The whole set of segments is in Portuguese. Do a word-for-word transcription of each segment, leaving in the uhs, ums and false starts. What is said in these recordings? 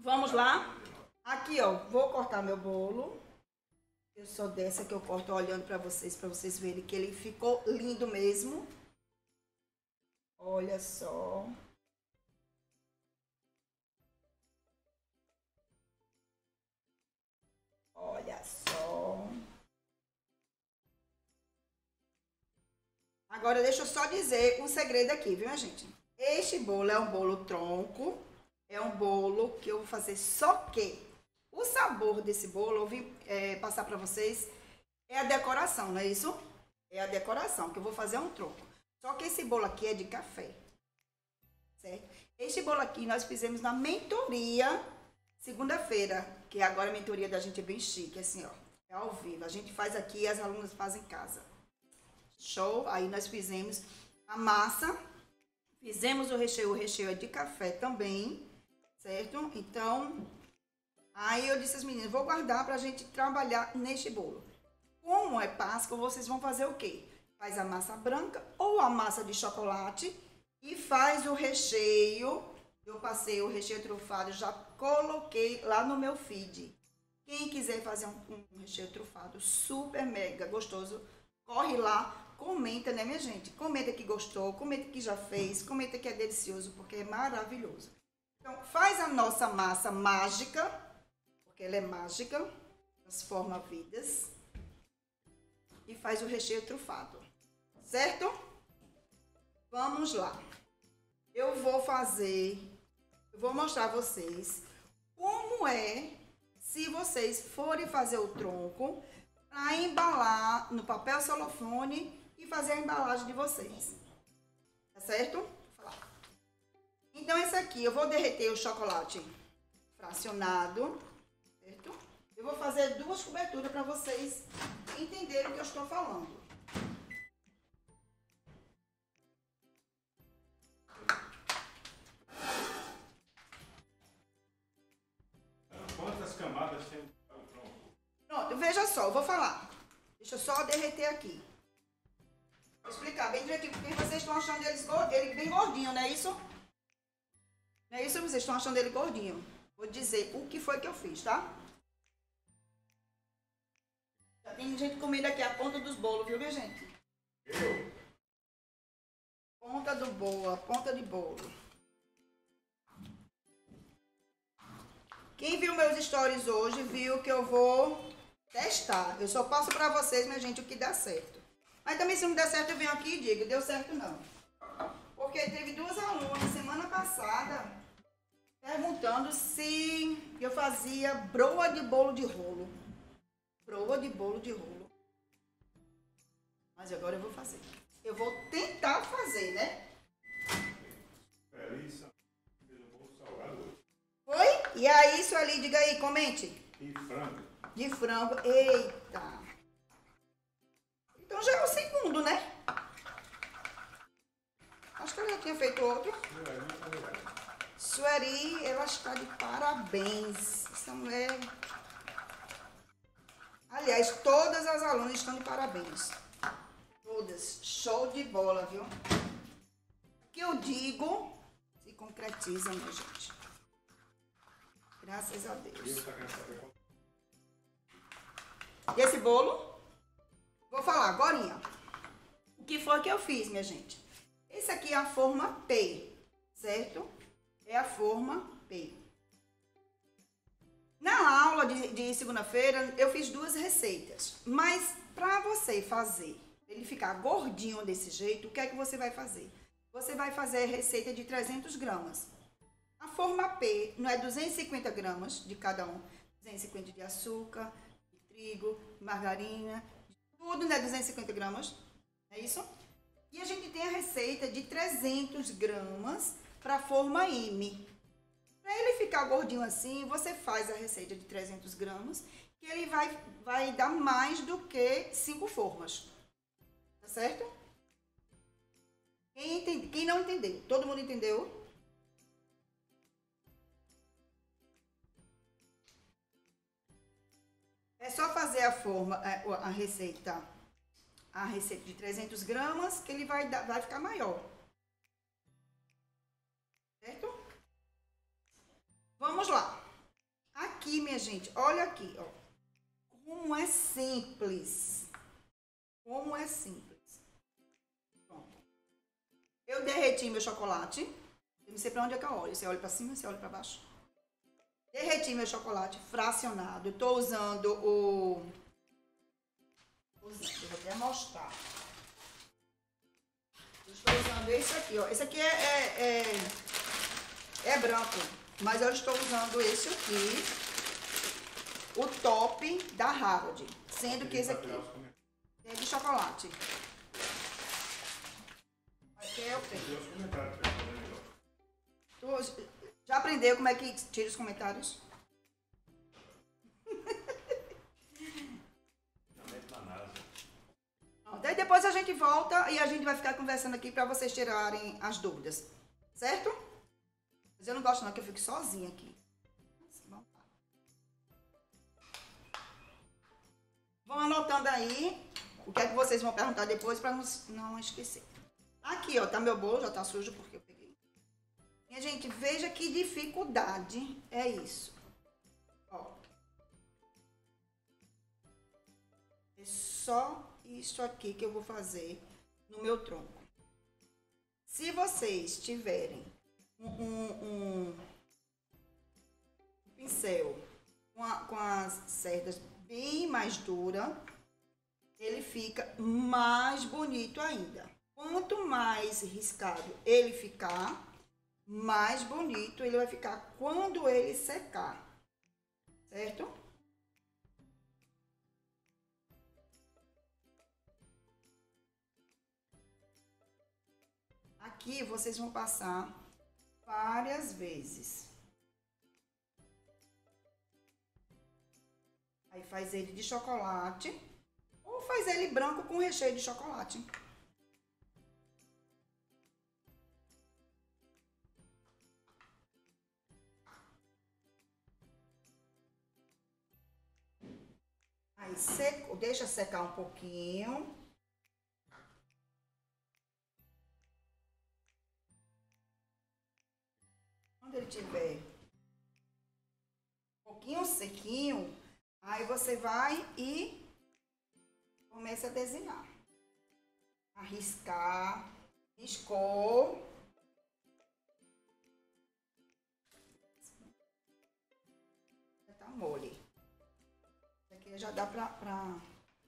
Vamos lá? Aqui, ó, vou cortar meu bolo. Eu sou dessa que eu corto olhando pra vocês, pra vocês verem que ele ficou lindo mesmo. Olha só. Olha só. Agora, deixa eu só dizer um segredo aqui, viu, gente? Este bolo é um bolo tronco. É um bolo que eu vou fazer, só que o sabor desse bolo, eu vim é, passar pra vocês, é a decoração, não é isso? É a decoração, que eu vou fazer um tronco. Só que esse bolo aqui é de café, certo? Este bolo aqui nós fizemos na mentoria, segunda-feira, que agora a mentoria da gente é bem chique, assim, ó. É ao vivo. A gente faz aqui e as alunas fazem em casa. Show? Aí nós fizemos a massa, fizemos o recheio, o recheio é de café também, certo? Então, aí eu disse às meninas, vou guardar pra gente trabalhar neste bolo. Como é Páscoa, vocês vão fazer o quê? Faz a massa branca ou a massa de chocolate e faz o recheio. Eu passei o recheio trufado, já coloquei lá no meu feed. Quem quiser fazer um, um recheio trufado super mega gostoso, corre lá, comenta, né, minha gente? Comenta que gostou, comenta que já fez, comenta que é delicioso, porque é maravilhoso. Então, faz a nossa massa mágica, porque ela é mágica, transforma vidas. E faz o recheio trufado, certo? Vamos lá. Eu vou fazer, eu vou mostrar a vocês como é, se vocês forem fazer o tronco, para embalar no papel celofane e fazer a embalagem de vocês. Tá certo? Vou falar. Então, esse aqui, eu vou derreter o chocolate fracionado, certo? Eu vou fazer duas coberturas para vocês entenderem o que eu estou falando. Quantas camadas tem o tronco? Pronto, veja só, eu vou falar. Deixa eu só derreter aqui. Vou explicar bem direitinho, porque vocês estão achando ele, ele bem gordinho, não é isso? Não é isso? Vocês estão achando ele gordinho. Vou dizer o que foi que eu fiz, tá? Já tem gente comendo aqui a ponta dos bolos, viu, minha gente? Eu? Ponta do bolo, a ponta de bolo. Quem viu meus stories hoje, viu que eu vou testar. Eu só passo pra vocês, minha gente, o que dá certo. Mas também se não der certo, eu venho aqui e digo, deu certo não. Porque teve duas alunas semana passada perguntando se eu fazia broa de bolo de rolo. Broa de bolo de rolo. Mas agora eu vou fazer. Eu vou tentar fazer, né? Felícia fez um bolo salgado hoje. Foi? E aí, isso ali, diga aí, comente. E frango. De frango. Eita. Então já é o segundo, né? Acho que eu já tinha feito outro. Sueli, ela está de parabéns. Essa mulher... Aliás, todas as alunas estão de parabéns. Todas. Show de bola, viu? O que eu digo se concretiza, minha gente. Graças a Deus. E esse bolo? Vou falar agora. O que foi que eu fiz, minha gente? Esse aqui é a forma P, certo? É a forma P. Na aula de, de segunda-feira, eu fiz duas receitas. Mas para você fazer, ele ficar gordinho desse jeito, o que é que você vai fazer? Você vai fazer a receita de trezentos gramas. A forma P não é duzentos e cinquenta gramas de cada um. duzentos e cinquenta de açúcar, de trigo, margarina, tudo, né? duzentos e cinquenta gramas. É isso? E a gente tem a receita de trezentos gramas para a forma M. Para ele ficar gordinho assim, você faz a receita de trezentos gramas, que ele vai, vai dar mais do que cinco formas. Tá certo? Quem, entende, quem não entendeu? Todo mundo entendeu? É só fazer a forma, a, a receita, a receita de trezentos gramas, que ele vai, dar, vai ficar maior. Certo? Vamos lá. minha gente, olha aqui, ó. Como é simples. Como é simples. Pronto. Eu derreti meu chocolate. Eu não sei pra onde é que eu olho. Você olha pra cima, você olha pra baixo. Derreti meu chocolate fracionado. Estou usando o... Usando, eu vou até mostrar. Eu estou usando esse aqui, ó. Esse aqui é, é, é, é branco. Mas eu estou usando esse aqui. O top da Harold. Sendo que esse aqui é de chocolate. Aqui é o preto. Tu já aprendeu como é que tira os comentários? Daí depois a gente volta e a gente vai ficar conversando aqui para vocês tirarem as dúvidas. Certo? Mas eu não gosto não que eu fique sozinha aqui. Vão anotando aí o que é que vocês vão perguntar depois para não, não esquecer. Aqui, ó, tá meu bolo, já tá sujo porque eu peguei. Minha gente, veja que dificuldade é isso. Ó. É só isso aqui que eu vou fazer no meu tronco. Se vocês tiverem um, um, um pincel com, a, com as cerdas bem mais dura, ele fica mais bonito ainda. Quanto mais riscado ele ficar, mais bonito ele vai ficar quando ele secar, certo? Aqui vocês vão passar várias vezes. Aí faz ele de chocolate ou faz ele branco com recheio de chocolate. Aí seco, deixa secar um pouquinho. Quando ele tiver um pouquinho sequinho, aí você vai e começa a desenhar. A riscar. Riscou. Já tá mole. Isso aqui já dá pra... pra...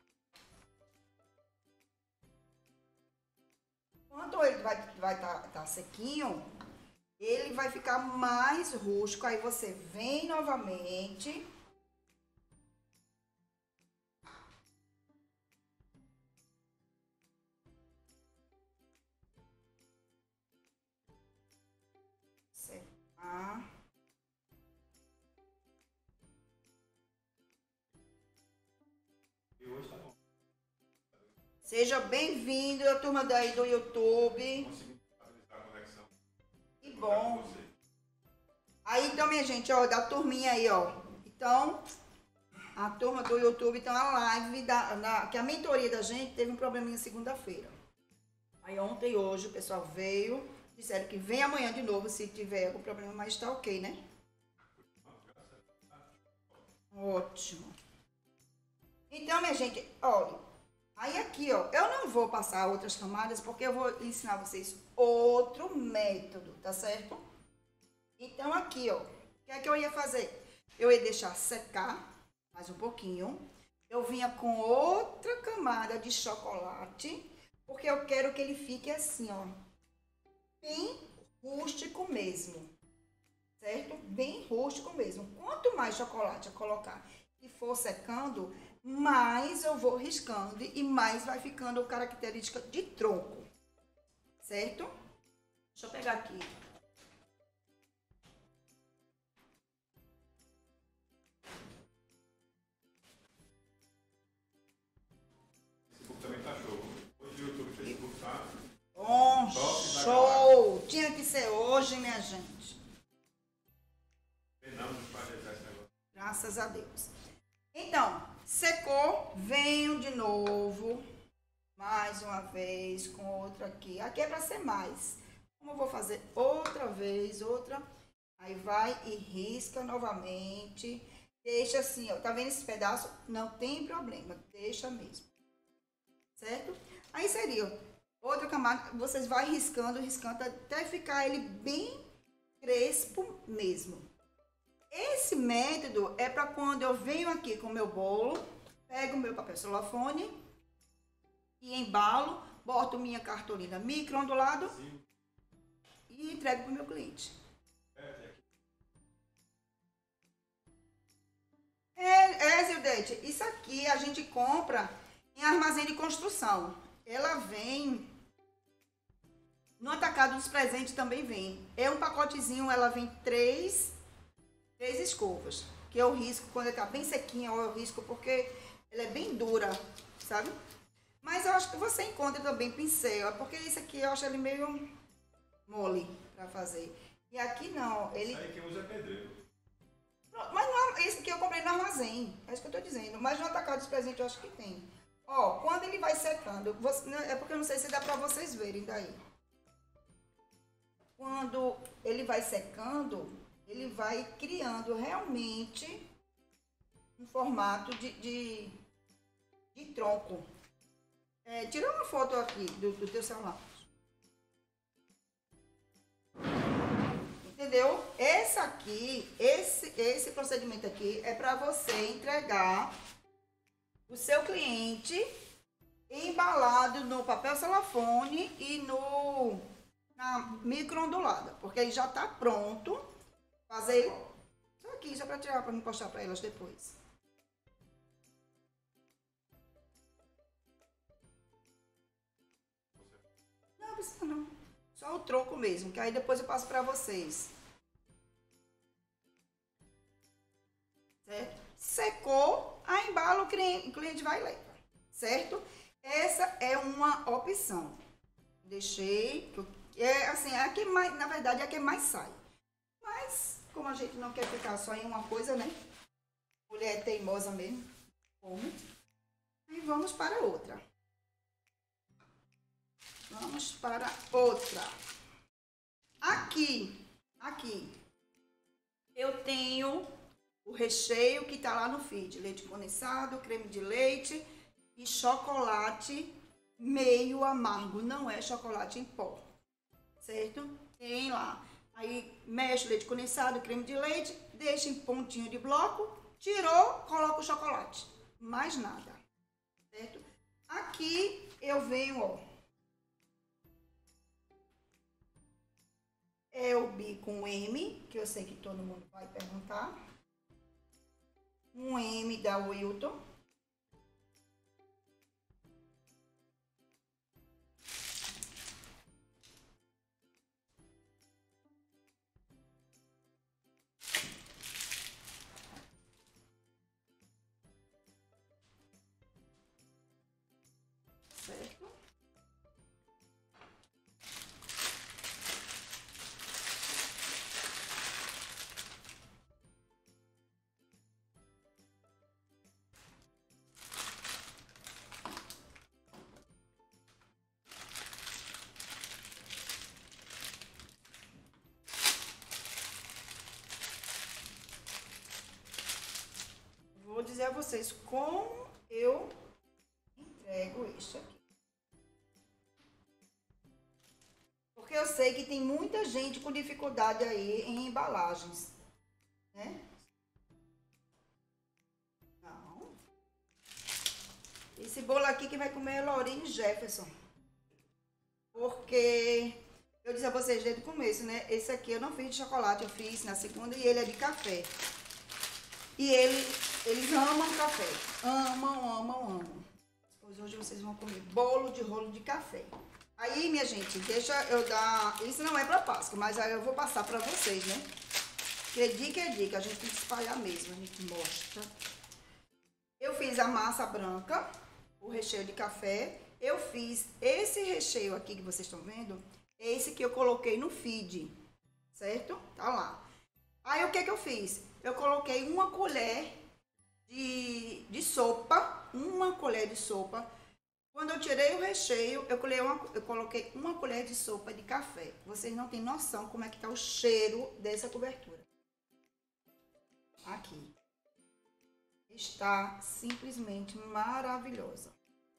Quando ele vai estar vai tá, tá sequinho, ele vai ficar mais rústico. Aí você vem novamente. Secar. Seja bem-vindo, a turma daí do YouTube. Que bom. Aí, então, minha gente, ó, da turminha aí, ó. Então, a turma do YouTube, então, a live, da, da, que a mentoria da gente teve um probleminha segunda-feira. Aí, ontem e hoje, o pessoal veio, disseram que vem amanhã de novo, se tiver algum problema, mas tá ok, né? Ótimo. Então, minha gente, olha. Aí aqui, ó, eu não vou passar outras camadas porque eu vou ensinar vocês outro método, tá certo? Então aqui, ó, o que é que eu ia fazer? Eu ia deixar secar mais um pouquinho. Eu vinha com outra camada de chocolate, porque eu quero que ele fique assim, ó, bem rústico mesmo, certo? Bem rústico mesmo. Quanto mais chocolate eu colocar e for secando, mais eu vou riscando e mais vai ficando a característica de tronco, certo? Deixa eu pegar aqui. Facebook também tá show. Hoje o YouTube, Facebook tá... Bom, show! Tinha que ser hoje, minha gente. Graças a Deus. Então, secou, venho de novo, mais uma vez, com outra aqui. Aqui é para ser mais. Como eu vou fazer outra vez, outra, aí vai e risca novamente. Deixa assim, ó. Tá vendo esse pedaço? Não tem problema. Deixa mesmo. Certo? Aí seria outra camada. Vocês vão riscando, riscando até ficar ele bem crespo mesmo. Esse método é para quando eu venho aqui com o meu bolo, pego o meu papel celofane e embalo, boto minha cartolina micro-ondulado e entrego para o meu cliente. É, é, Zildete, isso aqui a gente compra em armazém de construção. Ela vem no atacado dos presentes também vem. É um pacotezinho, ela vem três, três escovas. Que eu risco quando ela tá bem sequinha, eu risco porque ela é bem dura, sabe? Mas eu acho que você encontra também pincel, porque esse aqui eu acho ele meio mole para fazer. E aqui não, ele... Isso aí quem usa é pedreiro. Mas não, esse aqui eu comprei no armazém, é isso que eu tô dizendo. Mas no atacado dos presentes eu acho que tem. Ó, quando ele vai secando, você, é porque eu não sei se dá pra vocês verem daí. Quando ele vai secando, ele vai criando realmente um formato de, de, de tronco. É, tira uma foto aqui do, do teu celular. Entendeu? Esse aqui, esse, esse procedimento aqui é para você entregar o seu cliente embalado no papel celofane e no na micro-ondulada, porque ele já está pronto. Fazer isso aqui, só para tirar, para me postar para elas depois. Não precisa não. Só o troco mesmo, que aí depois eu passo para vocês. Certo? Secou, a embala o cliente vai levar. Certo? Essa é uma opção. Deixei, é assim, é a que mais, na verdade é a que mais sai. Mas, como a gente não quer ficar só em uma coisa, né? Mulher é teimosa mesmo. Como? E vamos para outra. Vamos para outra. Aqui, aqui, eu tenho o recheio que tá lá no feed. Leite condensado, creme de leite e chocolate meio amargo. Não é chocolate em pó, certo? Tem lá. Aí mexe o leite condensado, creme de leite, deixa em pontinho de bloco, tirou, coloca o chocolate. Mais nada, certo? Aqui eu venho, ó. É o bi com M, que eu sei que todo mundo vai perguntar. Um M da Wilton. Certo? Vou dizer a vocês como eu entrego isso aqui. Porque eu sei que tem muita gente com dificuldade aí em embalagens, né? Não. Esse bolo aqui que vai comer é Laurine Jefferson. Porque eu disse a vocês desde o começo, né? Esse aqui eu não fiz de chocolate, eu fiz na segunda e ele é de café. E ele, eles amam café. Amam, amam, amam. Pois hoje vocês vão comer bolo de rolo de café. Aí, minha gente, deixa eu dar... Isso não é para Páscoa, mas aí eu vou passar para vocês, né? Porque dica é dica, a gente tem que espalhar mesmo, a gente mostra. Eu fiz a massa branca, o recheio de café. Eu fiz esse recheio aqui que vocês estão vendo, esse que eu coloquei no feed, certo? Tá lá. Aí, o que que eu fiz? Eu coloquei uma colher de, de sopa, uma colher de sopa. Quando eu tirei o recheio, eu coloquei, uma, eu coloquei uma colher de sopa de café. Vocês não têm noção como é que tá o cheiro dessa cobertura. Aqui. Está simplesmente maravilhosa.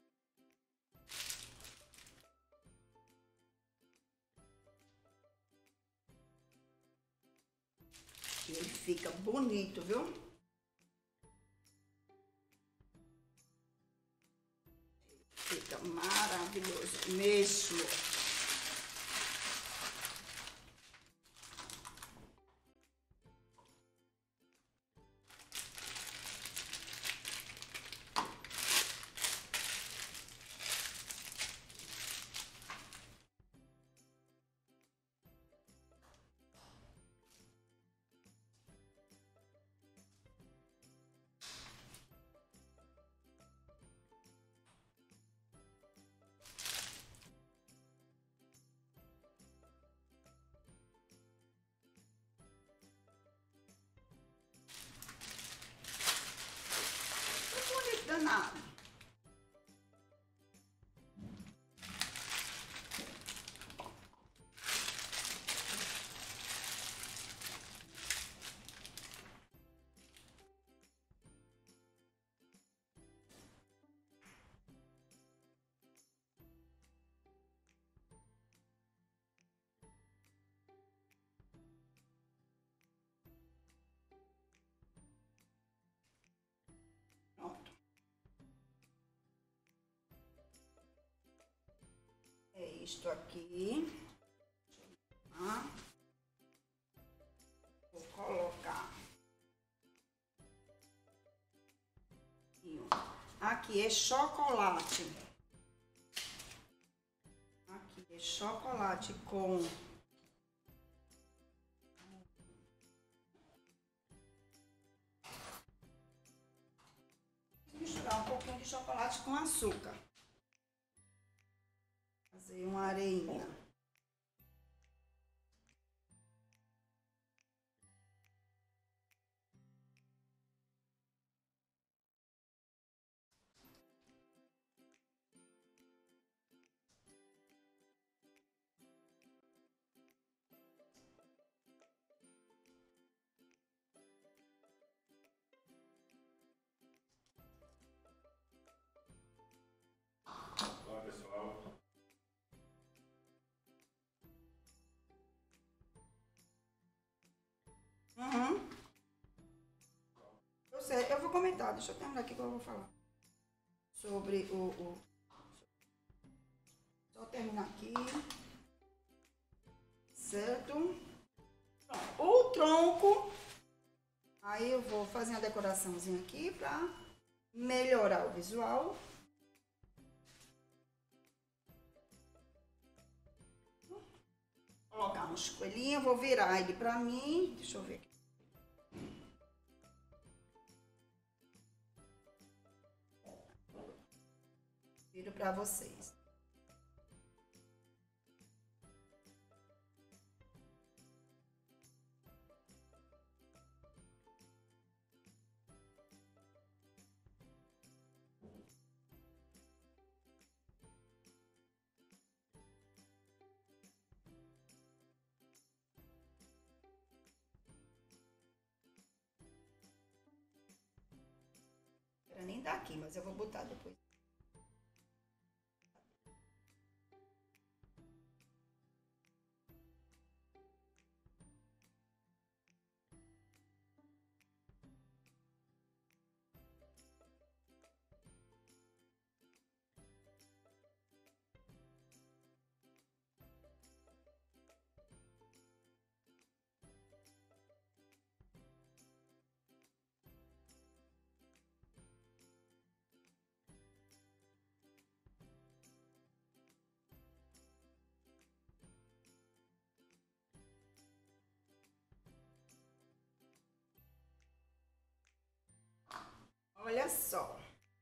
Ele fica bonito, viu? Fica maravilhoso mesmo. Danado. Pronto. É isto aqui. Ah, vou colocar. Aqui é chocolate. Aqui é chocolate com misturar um pouquinho de chocolate com açúcar. Fazer uma areinha. Olá, pessoal. Uhum. Eu sei, eu vou comentar, deixa eu terminar aqui que eu vou falar. Sobre o... o... Só terminar aqui. Certo? Pronto. O tronco. Aí eu vou fazer uma decoraçãozinha aqui pra melhorar o visual. Colocar uns coelhinhos, vou virar ele pra mim. Deixa eu ver aqui. Viro pra vocês. Nem daqui, mas eu vou botar depois. Olha só.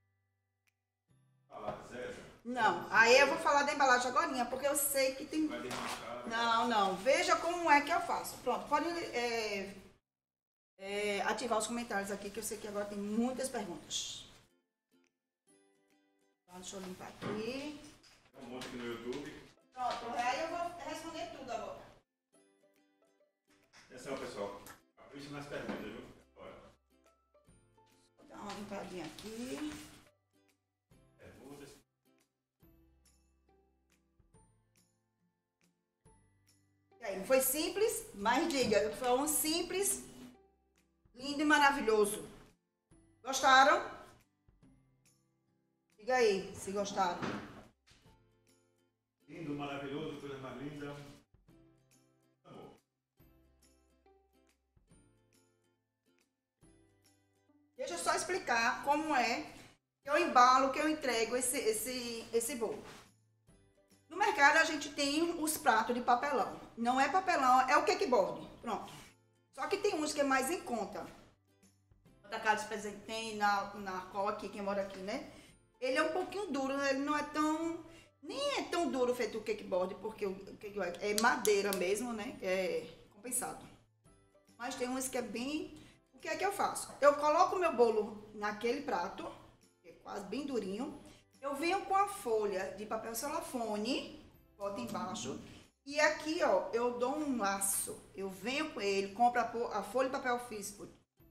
Falar zero. Não, aí eu vou falar da embalagem agora, porque eu sei que tem... Vai desmanchar. Não, não. Veja como é que eu faço. Pronto, pode é, é, ativar os comentários aqui, que eu sei que agora tem muitas perguntas. Então, deixa eu limpar aqui. Tem um monte aqui no YouTube. Pronto, aí eu vou responder tudo agora. Atenção, pessoal. Capricha nas perguntas, viu? Bora. Vou dar uma limpadinha aqui. E aí, foi simples, mas diga, foi um simples, lindo e maravilhoso. Gostaram? Diga aí, se gostaram. Lindo, maravilhoso, coisa mais linda. Amor. Deixa eu só explicar como é que eu embalo, que eu entrego esse, esse, esse bolo. No mercado a gente tem os pratos de papelão. Não é papelão, é o cakeboard. Pronto. Só que tem uns que é mais em conta. Da Carlos Presente tem na, na qual aqui, quem mora aqui, né? Ele é um pouquinho duro, ele não é tão... Nem é tão duro feito o cakeboard, porque o cakeboard é madeira mesmo, né? É compensado. Mas tem uns que é bem... O que é que eu faço? Eu coloco o meu bolo naquele prato, que é quase bem durinho. Eu venho com a folha de papel celofane, boto embaixo. E aqui, ó, eu dou um laço. Eu venho com ele, compro a, a folha de papel físico,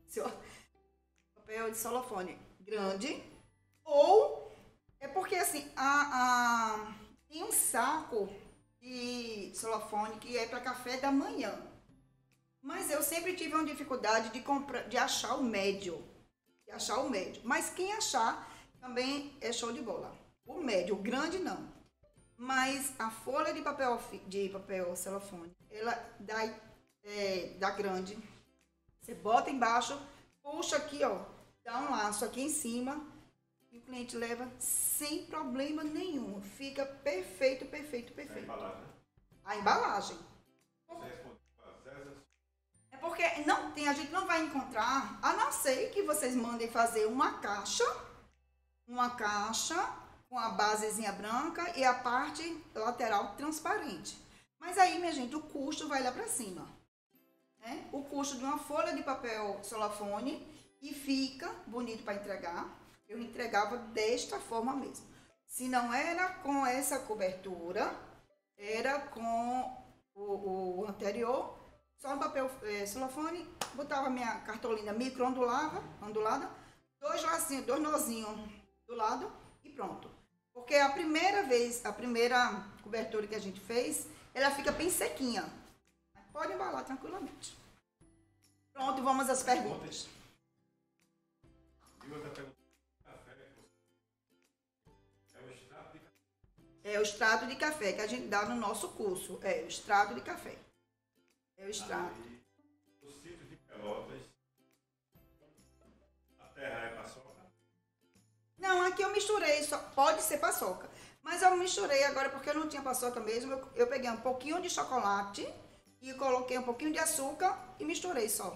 papel de celofane grande. Ou, é porque assim, a, a, tem um saco de celofane que é para café da manhã. Mas eu sempre tive uma dificuldade de, comprar, de achar o médio. De achar o médio. Mas quem achar também é show de bola. O médio, o grande não. Mas a folha de papel, de papel celofane, ela dá, é, dá grande. Você bota embaixo, puxa aqui, ó. Dá um laço aqui em cima. E o cliente leva sem problema nenhum. Fica perfeito, perfeito, perfeito. A embalagem. A embalagem. Você respondeu para César? É porque não tem, a gente não vai encontrar, a não ser que vocês mandem fazer uma caixa, uma caixa com a basezinha branca e a parte lateral transparente. Mas aí, minha gente, o custo vai lá para cima. Né? O custo de uma folha de papel celofane e fica bonito para entregar. Eu entregava desta forma mesmo. Se não era com essa cobertura, era com o, o anterior, só no papel é, celofane, botava minha cartolina micro ondulada, ondulada, dois lacinhos, dois nozinhos do lado e pronto. Porque a primeira vez, a primeira cobertura que a gente fez, ela fica bem sequinha. Pode embalar tranquilamente. Pronto, vamos às perguntas. E outra pergunta. É o extrato de café que a gente dá no nosso curso. É o extrato de café. É o extrato. Aí, o sítio de Pelotas, a terra é paçoca? Não, aqui eu misturei, só pode ser paçoca. Mas eu misturei agora porque eu não tinha paçoca mesmo. Eu, eu peguei um pouquinho de chocolate e coloquei um pouquinho de açúcar e misturei só.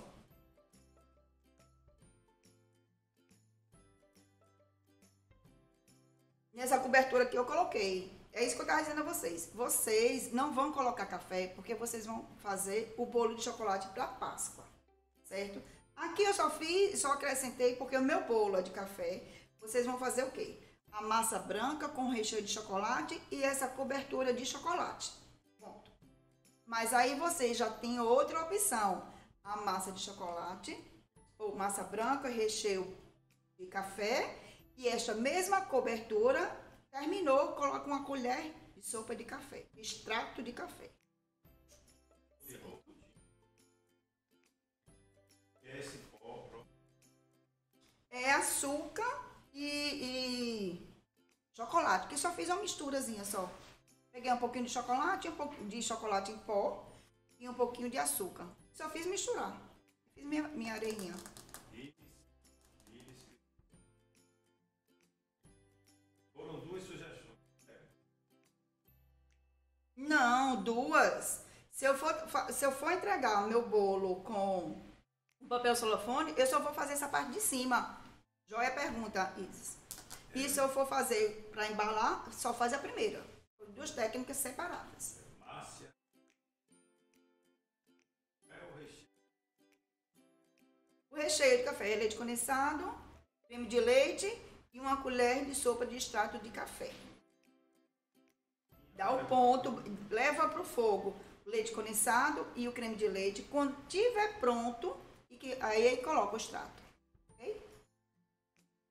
Nessa cobertura aqui eu coloquei. É isso que eu estava dizendo a vocês. Vocês não vão colocar café porque vocês vão fazer o bolo de chocolate para Páscoa, certo? Aqui eu só fiz, só acrescentei porque o meu bolo é de café. Vocês vão fazer o quê? A massa branca com recheio de chocolate e essa cobertura de chocolate. Ponto. Mas aí vocês já têm outra opção. A massa de chocolate ou massa branca, recheio de café e esta mesma cobertura. Terminou, coloca uma colher de sopa de café, extrato de café. Esse pó, É açúcar e, e chocolate, que só fiz uma misturazinha só. Peguei um pouquinho de chocolate, um pouquinho de chocolate em pó e um pouquinho de açúcar. Só fiz misturar. Fiz minha, minha areinha. Foram duas sugestões. Não, duas. Se eu for, se eu for entregar o meu bolo com o papel celofane, eu só vou fazer essa parte de cima. Joia pergunta isso. E se eu for fazer para embalar, só faz a primeira. Duas técnicas separadas. Márcia. É o recheio. O recheio de café é leite condensado, creme de leite e uma colher de sopa de extrato de café. Dá o ponto, leva para o fogo o leite condensado e o creme de leite. Quando estiver pronto, e que, aí coloca o extrato. Okay?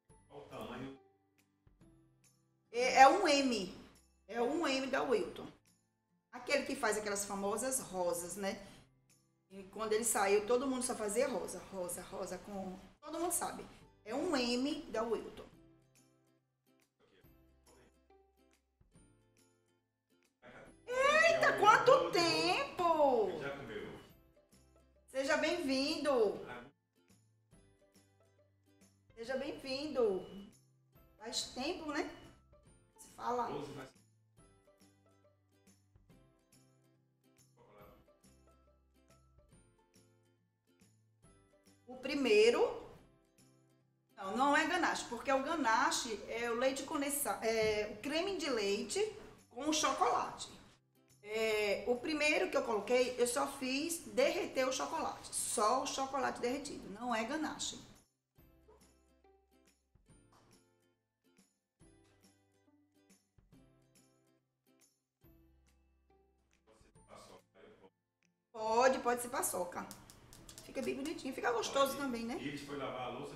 É, é um M. É um M da Wilton. Aquele que faz aquelas famosas rosas, né? E quando ele saiu, todo mundo só fazia rosa. Rosa, rosa com... Todo mundo sabe. É um M da Wilton. Eita, quanto tempo! Já comeu? Seja bem-vindo. Seja bem-vindo. Faz tempo, né? Se fala. doze mais. O primeiro, não, não é ganache, porque o ganache é o leite condensado, é o creme de leite com chocolate. É, o primeiro que eu coloquei, eu só fiz derreter o chocolate, só o chocolate derretido, não é ganache. Pode, pode ser paçoca. Fica bem bonitinho, fica gostoso também, né? E ele foi lavar a louça.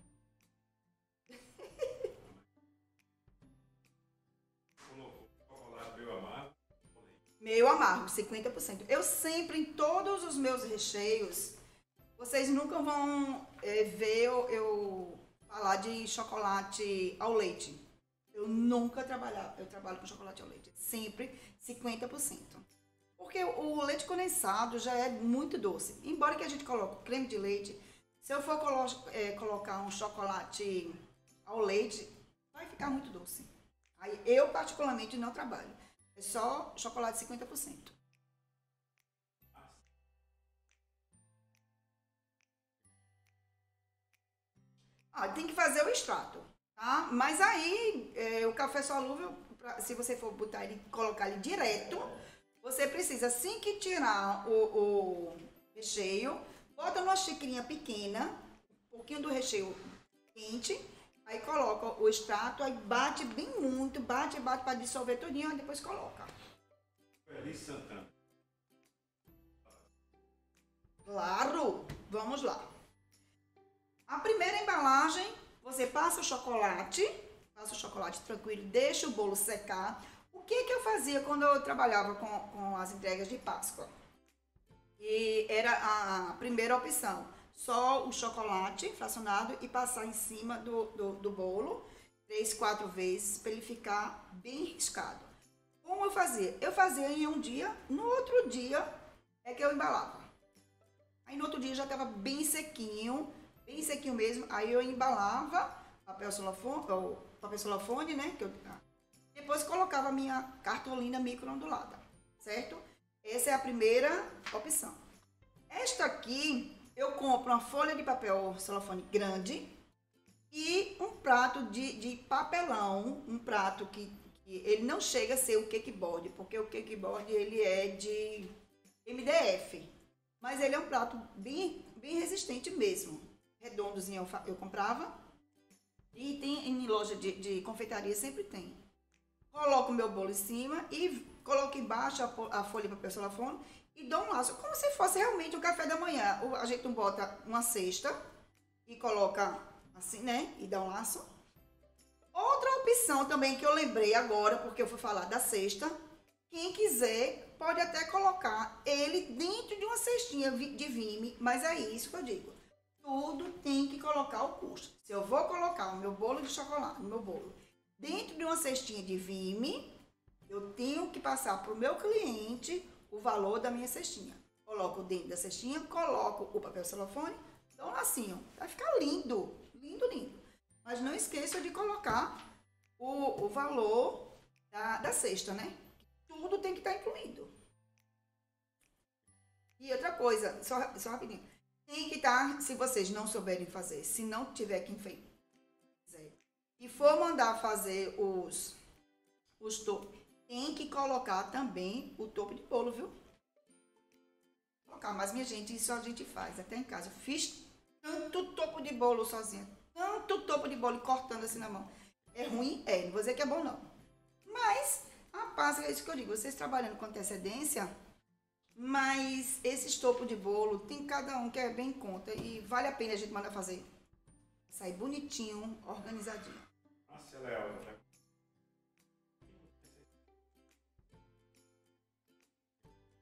Colocou chocolate meio amargo. Meio amargo, cinquenta por cento. Eu sempre, em todos os meus recheios, vocês nunca vão é, ver eu, eu falar de chocolate ao leite. Eu nunca trabalho, eu trabalho com chocolate ao leite. Sempre cinquenta por cento. Porque o leite condensado já é muito doce. Embora que a gente coloque creme de leite, se eu for colo é, colocar um chocolate ao leite, vai ficar muito doce. Aí eu particularmente não trabalho. É só chocolate cinquenta por cento. Ah, tem que fazer o extrato, tá? Mas aí é, o café solúvel, pra, se você for botar ele, colocar ele direto, você precisa, assim que tirar o, o recheio, bota numa xicrinha pequena, um pouquinho do recheio quente, aí coloca o extrato, aí bate bem muito, bate, bate para dissolver tudinho, aí depois coloca. Feliz Santana. Claro, vamos lá. A primeira embalagem, você passa o chocolate, passa o chocolate tranquilo, deixa o bolo secar. O que que eu fazia quando eu trabalhava com, com as entregas de Páscoa? E era a primeira opção, só o chocolate fracionado e passar em cima do, do, do bolo, três, quatro vezes, para ele ficar bem riscado. Como eu fazia? Eu fazia em um dia, no outro dia é que eu embalava. Aí no outro dia já estava bem sequinho, bem sequinho mesmo, aí eu embalava papel celofane, ou papel celofane, né? Que eu, depois colocava a minha cartolina micro-ondulada, certo? Essa é a primeira opção. Esta aqui, eu compro uma folha de papel celofane grande e um prato de, de papelão, um prato que, que ele não chega a ser o cakeboard, porque o cakeboard ele é de M D F, mas ele é um prato bem, bem resistente mesmo. Redondozinho eu, eu comprava e tem em loja de, de confeitaria sempre tem. Coloco o meu bolo em cima e coloco embaixo a, a folha de papel celofane e dou um laço, como se fosse realmente o café da manhã. A gente bota uma cesta e coloca assim, né? E dá um laço. Outra opção também que eu lembrei agora, porque eu fui falar da cesta, quem quiser pode até colocar ele dentro de uma cestinha de vime, mas é isso que eu digo. Tudo tem que colocar o custo. Se eu vou colocar o meu bolo de chocolate, o meu bolo, dentro de uma cestinha de vime, eu tenho que passar para o meu cliente o valor da minha cestinha. Coloco dentro da cestinha, coloco o papel celofane, dou um lacinho. Vai ficar lindo, lindo, lindo. Mas não esqueça de colocar o, o valor da, da cesta, né? Tudo tem que estar incluído. E outra coisa, só, só rapidinho. Tem que estar, se vocês não souberem fazer, se não tiver quem fez, e for mandar fazer os, os topos, tem que colocar também o topo de bolo, viu? Colocar, mas minha gente, isso a gente faz até em casa. Eu fiz tanto topo de bolo sozinha, tanto topo de bolo cortando assim na mão. É ruim? É, não vou dizer que é bom não. Mas, a paz, é isso que eu digo, vocês trabalhando com antecedência, mas esses topos de bolo, tem cada um que é bem em conta e vale a pena a gente mandar fazer. Sair bonitinho, organizadinho. Márcia Leal,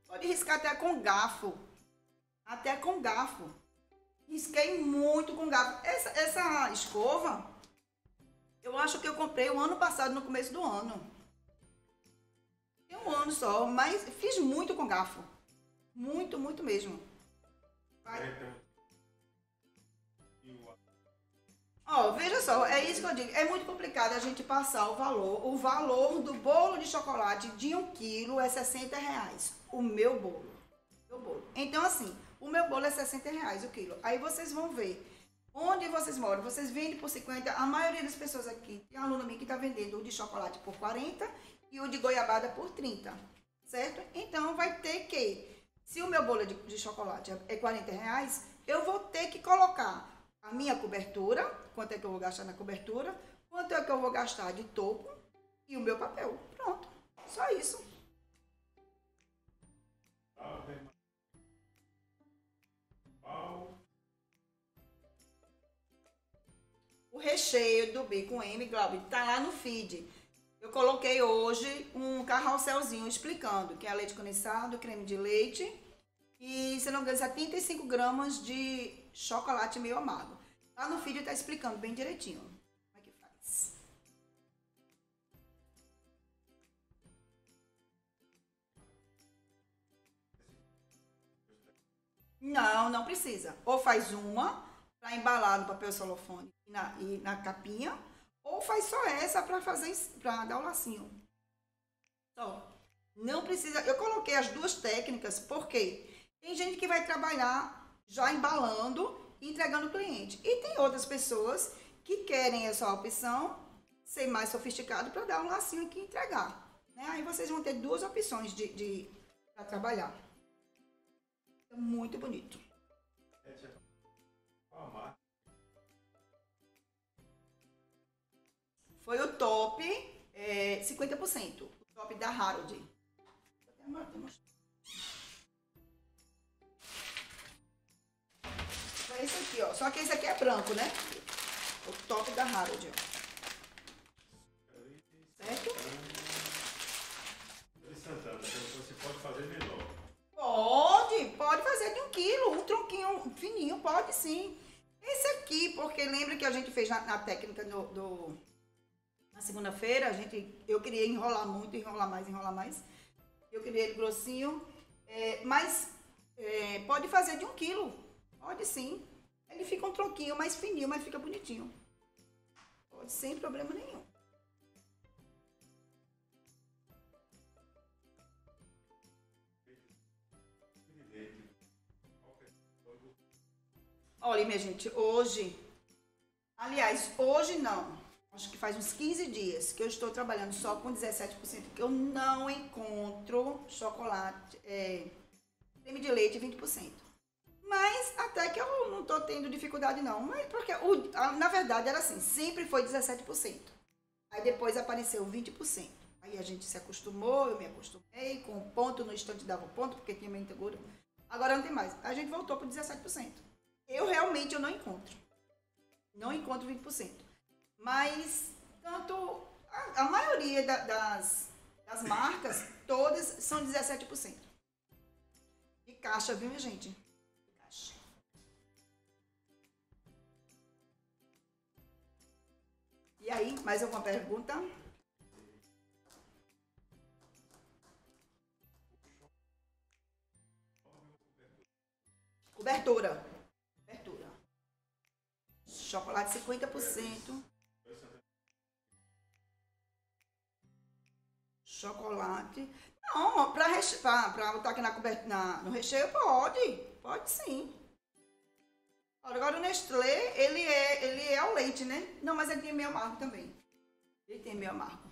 Pode riscar até com garfo. Até com garfo. Risquei muito com garfo. Essa, essa escova, eu acho que eu comprei o ano passado, no começo do ano. Tem um ano só, mas fiz muito com garfo. Muito, muito mesmo. Vai. Ó, veja só, é isso que eu digo. É muito complicado a gente passar o valor. O valor do bolo de chocolate de um quilo é sessenta reais. O meu bolo. Meu bolo. Então, assim, o meu bolo é sessenta reais o quilo. Aí vocês vão ver onde vocês moram. Vocês vendem por cinquenta. A maioria das pessoas aqui, tem aluna minha que está vendendo o de chocolate por quarenta e o de goiabada por trinta. Certo? Então, vai ter que, se o meu bolo de, de chocolate é quarenta reais, eu vou ter que colocar a minha cobertura, quanto é que eu vou gastar na cobertura, quanto é que eu vou gastar de topo e o meu papel. Pronto, só isso. O recheio do B com M, Glauber, tá lá no feed. Eu coloquei hoje um carrosselzinho explicando que é leite condensado, creme de leite e, se não me engano, setenta e cinco gramas de chocolate meio amargo. Lá no vídeo tá explicando bem direitinho como é que faz. Não, não precisa. Ou faz uma para embalar no papel celofane e na, e na capinha, ou faz só essa para fazer para dar o lacinho. Só. Não precisa. Eu coloquei as duas técnicas porque tem gente que vai trabalhar já embalando e entregando ao cliente. E tem outras pessoas que querem essa opção, ser mais sofisticado para dar um lacinho aqui e entregar. Né? Aí vocês vão ter duas opções de, de para trabalhar. É muito bonito. Foi o top é, cinquenta por cento. O top da Harold. É esse aqui, ó. Só que esse aqui é branco, né? O top da Harold, ó. Certo? Santana, você pode fazer menor. Pode, pode fazer de um quilo, um tronquinho fininho, pode sim. Esse aqui, porque lembra que a gente fez na, na técnica do, do na segunda-feira, a gente, eu queria enrolar muito, enrolar mais, enrolar mais. Eu queria ele grossinho, é, mas é, pode fazer de um quilo, pode sim. Ele fica um tronquinho mais fininho, mas fica bonitinho. Pode, sem problema nenhum. Olha, minha gente, hoje, aliás, hoje não, acho que faz uns quinze dias que eu estou trabalhando só com dezessete por cento, que eu não encontro chocolate, é, creme de leite vinte por cento. Mas até que eu não estou tendo dificuldade não, mas porque o, na verdade era assim, sempre foi dezessete por cento. Aí depois apareceu vinte por cento. Aí a gente se acostumou, eu me acostumei, com o ponto no instante dava o ponto, porque tinha muita gordura. Agora não tem mais. A gente voltou para dezessete por cento. Eu realmente eu não encontro. Não encontro vinte por cento. Mas, tanto, a, a maioria da, das, das marcas, todas são dezessete por cento. De caixa, viu, minha gente? De caixa. E aí, mais alguma pergunta? Cobertura. Chocolate cinquenta por cento. Chocolate. Não, para botar aqui na cobertura, na, no recheio, pode. Pode sim. Agora o Nestlé, ele é, ele é o leite, né? Não, mas ele tem meio amargo também. Ele tem meio amargo.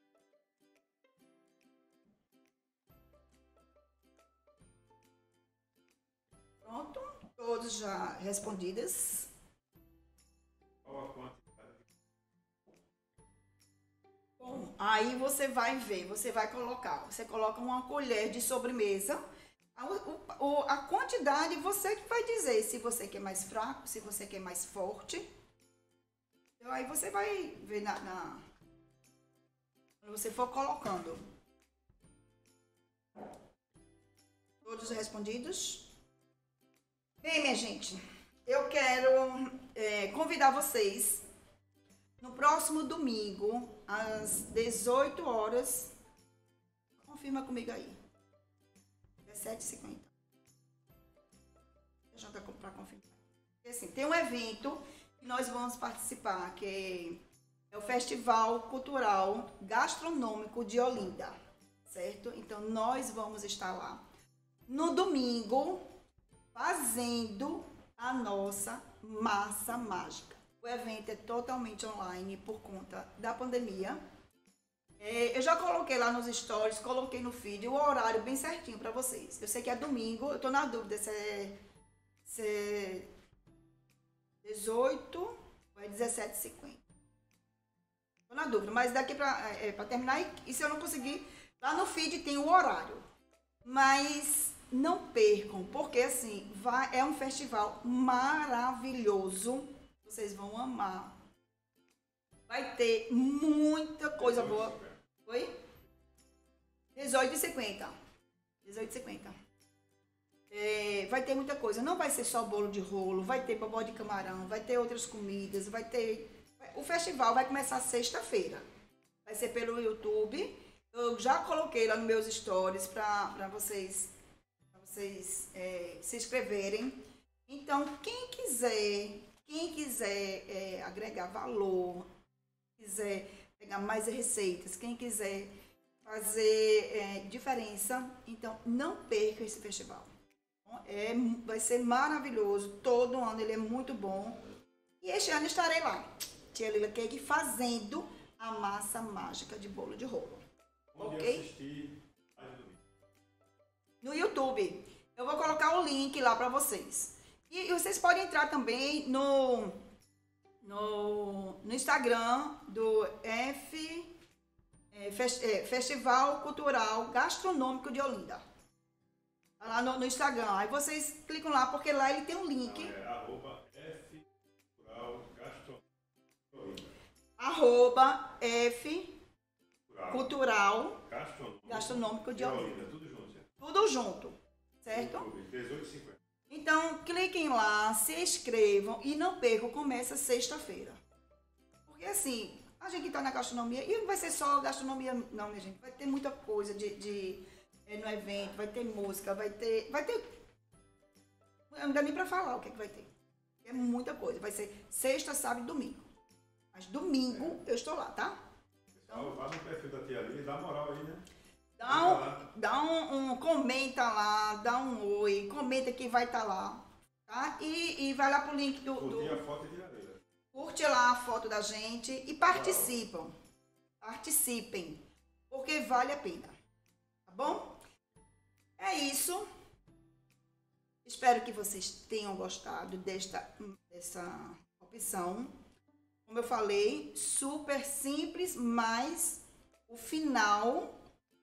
Pronto. Todos já respondidas. Bom, aí você vai ver, você vai colocar, você coloca uma colher de sobremesa, a, o, a quantidade você que vai dizer se você quer mais fraco, se você quer mais forte. Então aí você vai ver na, na quando você for colocando. Todos respondidos? Bem, minha gente, eu quero é, convidar vocês no próximo domingo, às dezoito horas. Confirma comigo aí. dezessete e cinquenta. Deixa eu para confirmar. Porque, assim, tem um evento que nós vamos participar, que é o Festival Cultural Gastronômico de Olinda, certo? Então, nós vamos estar lá no domingo fazendo a nossa massa mágica. O evento é totalmente online por conta da pandemia. É, eu já coloquei lá nos stories, coloquei no feed o horário bem certinho para vocês. Eu sei que é domingo, eu tô na dúvida se é, se é dezoito ou é dezessete e cinquenta. Tô na dúvida, mas daqui para é, para terminar, e se eu não conseguir, lá no feed tem o horário. Mas não percam, porque assim, vai, é um festival maravilhoso. Vocês vão amar. Vai ter muita coisa boa. Oi? dezoito e cinquenta. dezoito e cinquenta. É, vai ter muita coisa. Não vai ser só bolo de rolo, vai ter bobó de camarão, vai ter outras comidas, vai ter... O festival vai começar sexta-feira. Vai ser pelo YouTube. Eu já coloquei lá nos meus stories para vocês, pra vocês é, se inscreverem. Então, quem quiser, quem quiser é, agregar valor, quiser pegar mais receitas, quem quiser fazer é, diferença, então não perca esse festival. É, vai ser maravilhoso, todo ano ele é muito bom. E este ano estarei lá, Tia Lila Cake, fazendo a massa mágica de bolo de rolo. Onde ok? Assistir mais no domingo? No YouTube. Eu vou colocar o link lá para vocês. E, e vocês podem entrar também no, no, no Instagram do F, é, Fest, é, Festival Cultural Gastronômico de Olinda. Tá lá no, no Instagram. Aí vocês clicam lá, porque lá ele tem um link. Não, é arroba F Cultural Gastronômico. Arroba F Cultural Gastronômico, Gastronômico de Olinda. Olinda. Tudo junto, certo? Tudo junto, certo? YouTube, dezoito e cinquenta. Então, cliquem lá, se inscrevam e não percam, começa sexta-feira. Porque assim, a gente que está na gastronomia, e não vai ser só gastronomia não, minha gente, vai ter muita coisa de, de, é, no evento, vai ter música, vai ter, vai ter, não dá nem para falar o que, é que vai ter. É muita coisa, vai ser sexta, sábado e domingo. Mas domingo é. eu estou lá, tá? Pessoal, vá no perfil da tia ali, dá moral aí, né? Dá um, dá um, um, comenta lá, dá um oi, comenta que vai estar tá lá, tá? E, e vai lá pro link do... Curtir do... a foto de areia. Curte lá a foto da gente e participam. Participem, porque vale a pena, tá bom? É isso. Espero que vocês tenham gostado desta, dessa opção. Como eu falei, super simples, mas o final...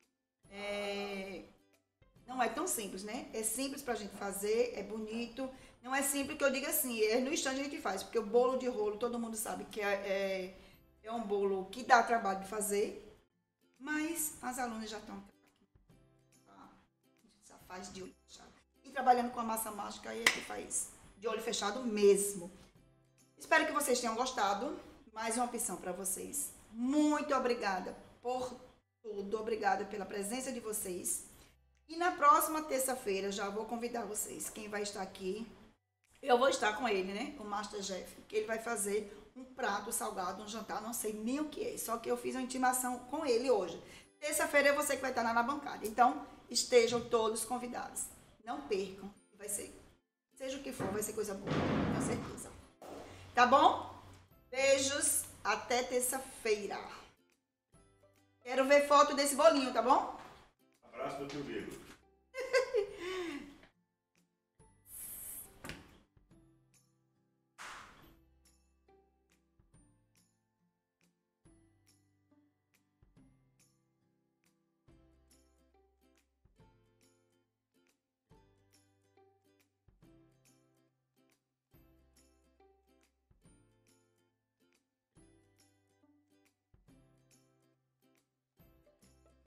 É, não é tão simples, né? É simples pra gente fazer, é bonito. Não é simples que eu diga assim, é no instante a gente faz, porque o bolo de rolo, todo mundo sabe que é, é, é um bolo que dá trabalho de fazer, mas as alunas já estão aqui. Tá? A gente já faz de olho fechado. E trabalhando com a massa mágica, aí é que faz de olho fechado mesmo. Espero que vocês tenham gostado. Mais uma opção para vocês. Muito obrigada por tudo, obrigada pela presença de vocês. E na próxima terça-feira já vou convidar vocês. Quem vai estar aqui, eu vou estar com ele, né? O Master Jeff, que ele vai fazer um prato salgado, um jantar, não sei nem o que é. Só que eu fiz uma intimação com ele hoje. Terça-feira é você que vai estar lá na bancada. Então, estejam todos convidados. Não percam. Vai ser, seja o que for, vai ser coisa boa, com certeza. Tá bom? Beijos. Até terça-feira. Quero ver foto desse bolinho, tá bom? Abraço do tio Bigo.